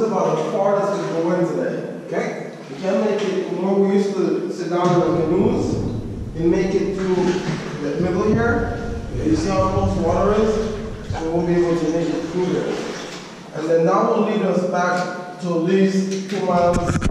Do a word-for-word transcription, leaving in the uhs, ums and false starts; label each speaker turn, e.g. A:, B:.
A: is about the farthest we go in today.
B: Okay.
A: We can make it, you know, we used to sit down in the canoes and make it through the middle here. You see how close water is? So we won't be able to make it through there. And then that will lead us back to at least two miles